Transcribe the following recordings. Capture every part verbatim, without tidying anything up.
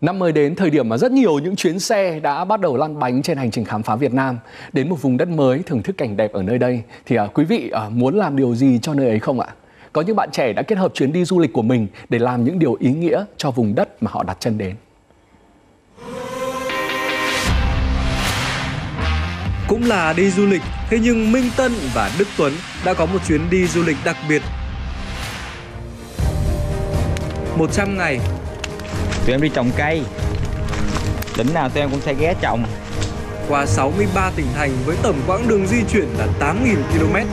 Năm mới đến, thời điểm mà rất nhiều những chuyến xe đã bắt đầu lăn bánh trên hành trình khám phá Việt Nam. Đến một vùng đất mới, thưởng thức cảnh đẹp ở nơi đây. Thì à, quý vị à, muốn làm điều gì cho nơi ấy không ạ? Có những bạn trẻ đã kết hợp chuyến đi du lịch của mình để làm những điều ý nghĩa cho vùng đất mà họ đặt chân đến. Cũng là đi du lịch, thế nhưng Minh Tân và Đức Tuấn đã có một chuyến đi du lịch đặc biệt. một trăm ngày. Tụi em đi trồng cây. Tỉnh nào tụi em cũng sẽ ghé trồng. Qua sáu mươi ba tỉnh thành với tổng quãng đường di chuyển là tám nghìn ki lô mét.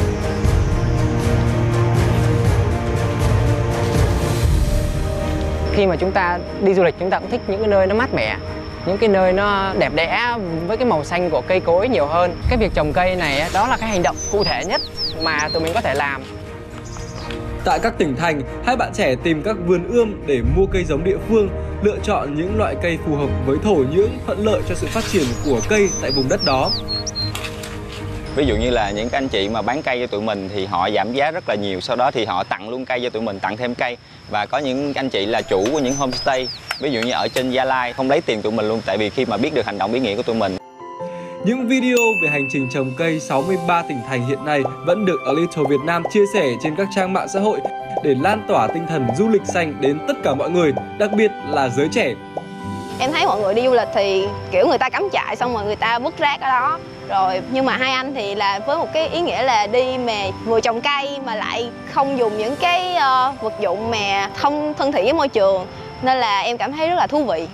Khi mà chúng ta đi du lịch, chúng ta cũng thích những cái nơi nó mát mẻ, những cái nơi nó đẹp đẽ với cái màu xanh của cây cối nhiều hơn. Cái việc trồng cây này đó là cái hành động cụ thể nhất mà tụi mình có thể làm. Tại các tỉnh thành, hai bạn trẻ tìm các vườn ươm để mua cây giống địa phương, lựa chọn những loại cây phù hợp với thổ nhưỡng thuận lợi cho sự phát triển của cây tại vùng đất đó. Ví dụ như là những anh chị mà bán cây cho tụi mình thì họ giảm giá rất là nhiều, sau đó thì họ tặng luôn cây cho tụi mình, tặng thêm cây. Và có những anh chị là chủ của những homestay, ví dụ như ở trên Gia Lai, không lấy tiền tụi mình luôn, tại vì khi mà biết được hành động ý nghĩa của tụi mình. Những video về hành trình trồng cây sáu mươi ba tỉnh thành hiện nay vẫn được A Little Việt Nam chia sẻ trên các trang mạng xã hội để lan tỏa tinh thần du lịch xanh đến tất cả mọi người, đặc biệt là giới trẻ. Em thấy mọi người đi du lịch thì kiểu người ta cắm trại xong rồi người ta vứt rác ở đó. Rồi nhưng mà hai anh thì là với một cái ý nghĩa là đi mà vừa trồng cây mà lại không dùng những cái uh, vật dụng mà không thân thiện với môi trường, nên là em cảm thấy rất là thú vị.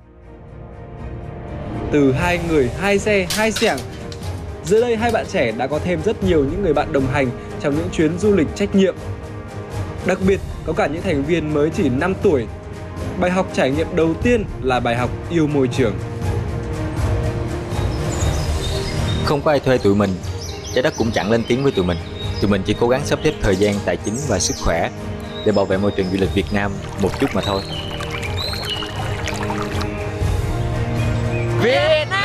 Từ hai người, hai xe, hai xẻng, giờ đây hai bạn trẻ đã có thêm rất nhiều những người bạn đồng hành trong những chuyến du lịch trách nhiệm. Đặc biệt có cả những thành viên mới chỉ năm tuổi. Bài học trải nghiệm đầu tiên là bài học yêu môi trường. Không có ai thuê tụi mình, trái đất cũng chẳng lên tiếng với tụi mình. Tụi mình chỉ cố gắng sắp xếp thời gian, tài chính và sức khỏe để bảo vệ môi trường du lịch Việt Nam một chút mà thôi. Việt Nam!